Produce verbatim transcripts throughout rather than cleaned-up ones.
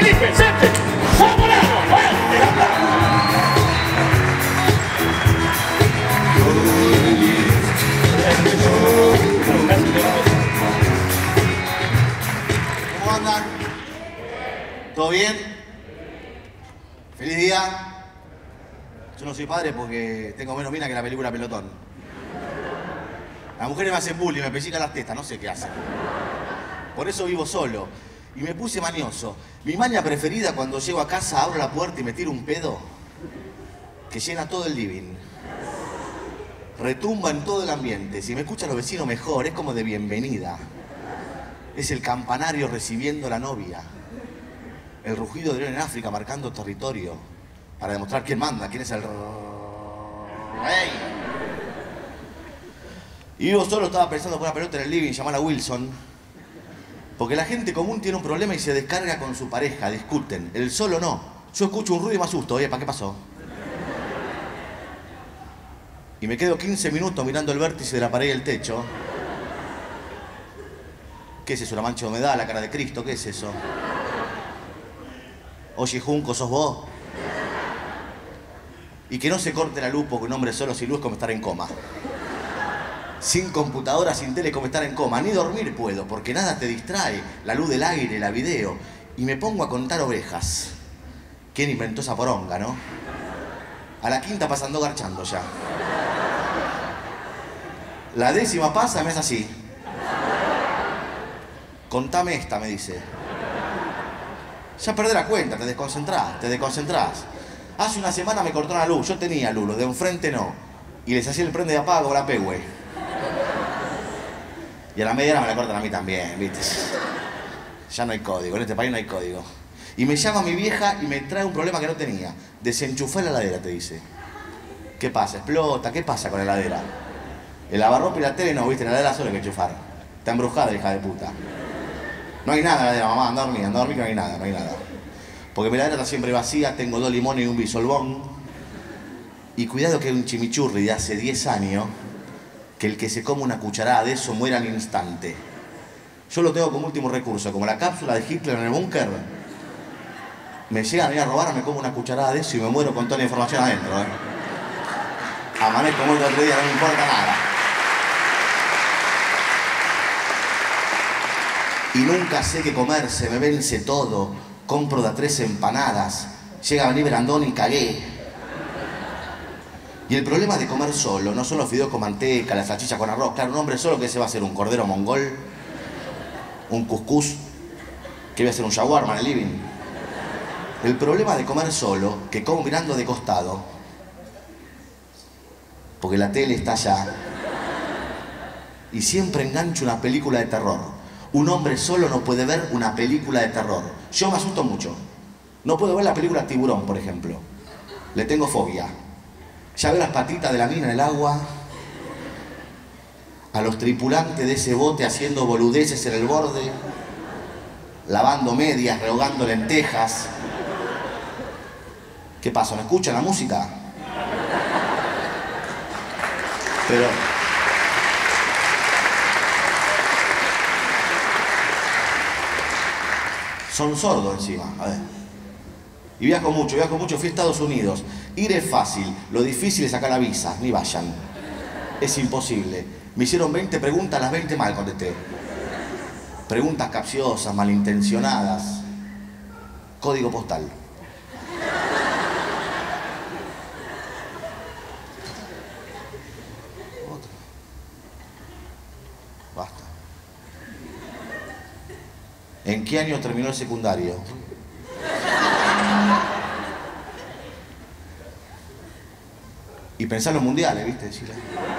Felipe, Sánchez, Zamorano, fuerte el aplauso. ¿Cómo andan? ¿Todo bien? ¿Feliz día? Yo no soy padre porque tengo menos mina que la película Pelotón. Las mujeres me hacen bullying, me pellizcan las tetas, no sé qué hacen. Por eso vivo solo. Y me puse mañoso. Mi maña preferida cuando llego a casa, abro la puerta y me tiro un pedo que llena todo el living. Retumba en todo el ambiente. Si me escuchan los vecinos mejor, es como de bienvenida. Es el campanario recibiendo a la novia. El rugido de león en África marcando territorio para demostrar quién manda, quién es el rey. Y vivo solo, estaba pensando por una pelota en el living, llamar a Wilson. Porque la gente común tiene un problema y se descarga con su pareja, discuten. El solo no. Yo escucho un ruido y me asusto. Oye, ¿para qué pasó? Y me quedo quince minutos mirando el vértice de la pared y el techo. ¿Qué es eso? ¿Una mancha de humedad? ¿La cara de Cristo? ¿Qué es eso? Oye, Junco, ¿sos vos? Y que no se corte la luz porque un hombre solo sin luz es como estar en coma. Sin computadora, sin tele, como estar en coma. Ni dormir puedo, porque nada te distrae. La luz del aire, la video. Y me pongo a contar ovejas. ¿Quién inventó esa poronga, no? A la quinta pasando garchando ya. La décima pasa, me es así. Contame esta, me dice. Ya perdés la cuenta, te desconcentrás, te desconcentrás. Hace una semana me cortó la luz, yo tenía luz, los de enfrente no. Y les hacía el prende de apago, la pegüe. Y a la media hora me la cortan a mí también, ¿viste? Ya no hay código, en este país no hay código. Y me llama mi vieja y me trae un problema que no tenía. Desenchufé la heladera, te dice. ¿Qué pasa? ¿Explota? ¿Qué pasa con la heladera? El lavarropa y la tele no, ¿viste? La heladera solo hay que enchufar. Está embrujada, hija de puta. No hay nada en la heladera, mamá, anda a dormir, anda a dormir que no hay nada, no hay nada. Porque mi heladera está siempre vacía, tengo dos limones y un bisolbón. Y cuidado que hay un chimichurri de hace diez años que el que se come una cucharada de eso muere al instante. Yo lo tengo como último recurso, como la cápsula de Hitler en el búnker. Me llegan a ir a robar, me como una cucharada de eso y me muero con toda la información adentro, ¿eh? Amanezco muerto otro día, no me importa nada. Y nunca sé qué comer, se me vence todo. Compro de a tres empanadas. Llega a venir Brandón y cagué. Y el problema de comer solo no son los fideos con manteca, la salchicha con arroz. Claro, un hombre solo, ¿qué se va a hacer? ¿Un cordero mongol? ¿Un cuscús? ¿Qué voy a hacer? ¿Un shawarma en el living? El problema de comer solo, que como mirando de costado, porque la tele está allá, y siempre engancho una película de terror. Un hombre solo no puede ver una película de terror. Yo me asusto mucho. No puedo ver la película Tiburón, por ejemplo. Le tengo fobia. Ya veo las patitas de la mina en el agua, a los tripulantes de ese bote haciendo boludeces en el borde, lavando medias, rehogando lentejas. ¿Qué pasa? ¿No escuchan la música? Pero... son sordos encima, a ver. Y viajo mucho, viajo mucho, fui a Estados Unidos. Ir es fácil, lo difícil es sacar la visa, ni vayan. Es imposible. Me hicieron veinte preguntas, las veinte mal contesté. Preguntas capciosas, malintencionadas. Código postal. Otra. Basta. ¿En qué año terminó el secundario? Y pensar en los mundiales, ¿viste? Decirle.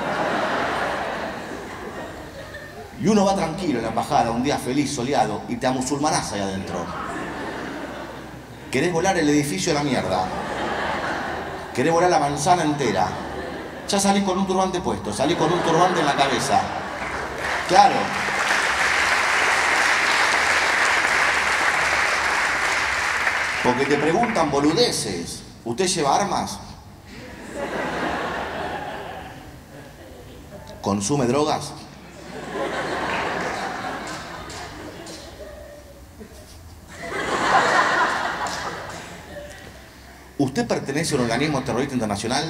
Y uno va tranquilo en la embajada, un día feliz, soleado, y te amusulmanás ahí adentro. Querés volar el edificio a la mierda. Querés volar la manzana entera. Ya salís con un turbante puesto, salís con un turbante en la cabeza. Claro. Porque te preguntan boludeces. ¿Usted lleva armas? ¿Consume drogas? ¿Usted pertenece a un organismo terrorista internacional?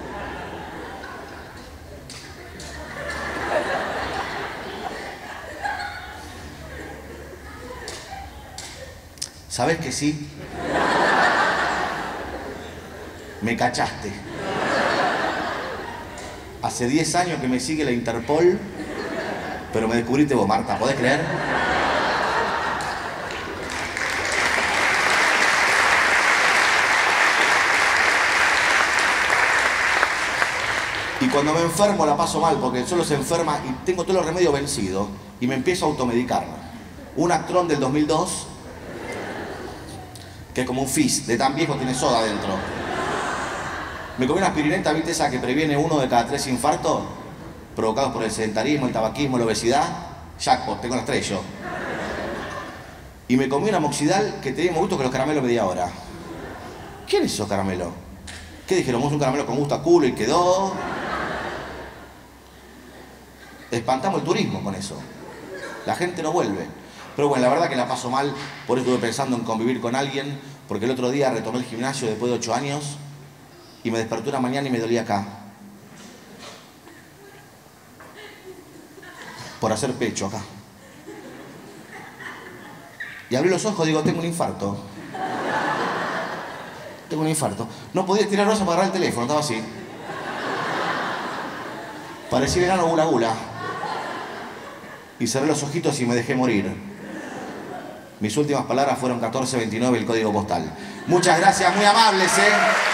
¿Sabes que sí? Me cachaste. Hace diez años que me sigue la Interpol, pero me descubriste vos, Marta, ¿podés creer? Y cuando me enfermo la paso mal, porque solo se enferma y tengo todos los remedios vencidos y me empiezo a automedicar. Un Actron del dos mil dos, que es como un fizz, de tan viejo tiene soda adentro. Me comí una aspirineta, ¿viste esa que previene uno de cada tres infartos? Provocados por el sedentarismo, el tabaquismo, la obesidad. Jackpot, tengo las tres yo. Y me comí una amoxidal que tenía más gusto que los caramelos media hora. ¿Quién es esos caramelos? ¿Qué dijeron? ¿Vos un caramelo con gusto a culo y quedó? Espantamos el turismo con eso. La gente no vuelve. Pero bueno, la verdad que la paso mal, por eso estuve pensando en convivir con alguien, porque el otro día retomé el gimnasio después de ocho años y me desperté una mañana y me dolía acá. Por hacer pecho acá. Y abrí los ojos y digo, tengo un infarto. Tengo un infarto. No podía estirar el brazo para agarrar el teléfono, estaba así. Parecía el enano Gula Gula. Y cerré los ojitos y me dejé morir. Mis últimas palabras fueron catorce veintinueve, el código postal. Muchas gracias, muy amables, ¿eh?